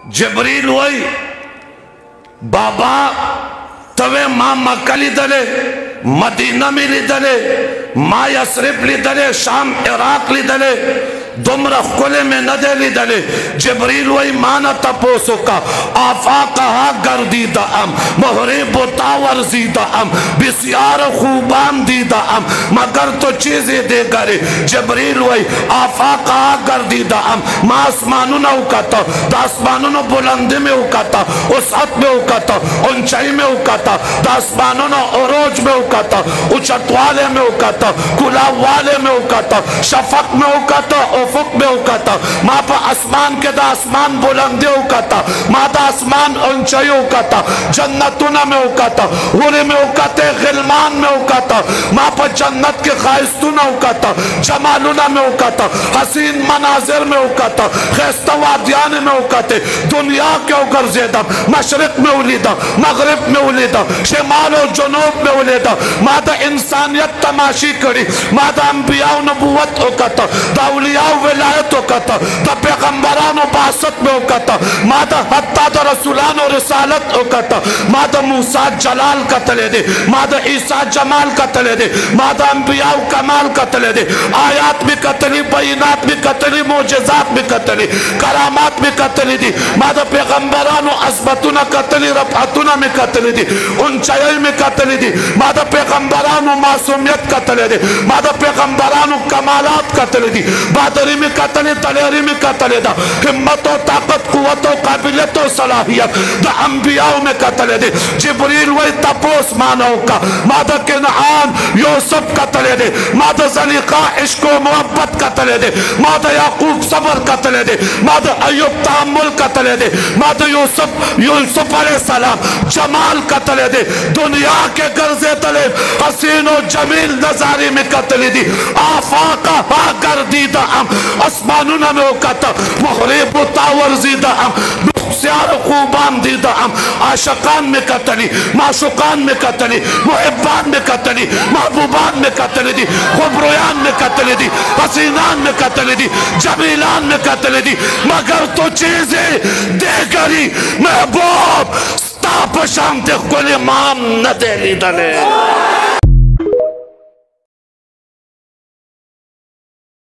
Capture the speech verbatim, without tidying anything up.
जबरील वही बाबा तवे मां मक्का लीदले, मदीना में लीदले, मां यसरिफ लीदले, शाम इराक लीदले, दुमरा खुले में न दे लीदले। जबरील वही माना तपोसो का आफा कहा गर्दीदा अम मोहरे बोतावर जीदा अम बिस्यार खूबान दीदा अम मगर तो चीजें दे करे। जबरील वही आफा कहा गर्दीदा अम मां आसमानों न उकाता, दासमानों न बुलंदी में उकाता, उसअत में उकाता, ऊंचाई में उकाता, दासमानों न औरोज में उकाता, उचत वाले में उकाता, गुलाब वाले में उकाता, शफक में उकाता, उफुक में उकाता, माँ पर आसमान के दा आसमान बुलंदी उकाता, माता आसमान ऊंचाई उकाता, जन्नतुना में उकाता, हुरे में उकाते, गिलमान में उकाता, माँ पर जन्नत के खाइस्तुना उकाता, जमालुना में उकाता, हसीन मनाजिर में उकाता, खैस्तवादियान में उकाते, दुनिया के उगर ज़ेदा, मशरिक में उलीदा, मगरिब में उलीदा, शिमाल और जुनूब में उलीदा, माता इंसानियत तमाशी करी, माता अंबिया नबुवत उकाता, दाउलिया विलायत उकाता, दा पैगंबरान बासत में उकाता, माता हत्ता दा रसूलान और रिसालत उकाता, माता मूसा जलाल का तले दे, माता ईसा जमाल का तले दे, माता अंबिया कमाल का तले दे, आयात में कतली, बैनात में कतली, मोजेजात में कतली, करामात में कतली दी, माता पैगंबरान अज़मतुना कतली, रफ़अतुना में कतली दी, ऊंचाई में कतली दी, माता पैगंबरान मासूमियत कतले दे, माता पैगंबरान कमालात कतले दी, बहादुरी में कतले, तलेरी में कतले दा, हिम्मत और ताकत, कुव्वत और काबिलियत और सलाहियत दा अंबियाओं में कतले दे। जिब्रील वही तपोस मानव का, माता किनआन यूसुफ कतले दे, माता ज़लीक़ा इश्क व मोहब्बत कतले दे, माता याकूब सबर कतले दे, माता अय्यूब तहम्मुल कतले दे, माता यूसुफ यूसुफ अलैहिस्सलाम जमाल कतले दे, दुनिया के गर्जे तले हसीन और जमील नजारे में कतले दी, आफाका हा गर्दीदा हम आसमानुना में उकाता, मोहरे बुतावर जीदा हम सियार खूबान दीदा हम आशकान में कतली, माशुकान में कतली, मुहिब्बान में कतली, महबूबान में कतली दी, खुबरोयान में कतली दी, हसीनान में कतली दी, जमीलान में कतली दी, मगर तो चीजें दे करी महबूब स्ताप शांति कुल इमाम न दे ली दले।